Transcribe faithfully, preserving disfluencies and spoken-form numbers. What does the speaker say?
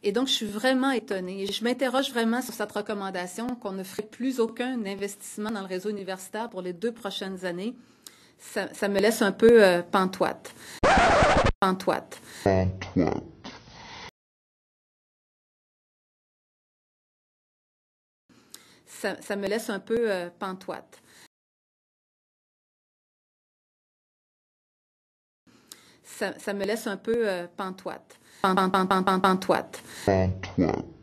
Et donc, je suis vraiment étonnée. Je m'interroge vraiment sur cette recommandation qu'on ne ferait plus aucun investissement dans le réseau universitaire pour les deux prochaines années. Ça, ça me laisse un peu euh, pantoite. Pantoite. Pantoite. Ça, ça me laisse un peu euh, pantoite. Ça, ça me laisse un peu euh, pantoite. Pan, pan, pan, pan, pan, pantoite. Pantoite.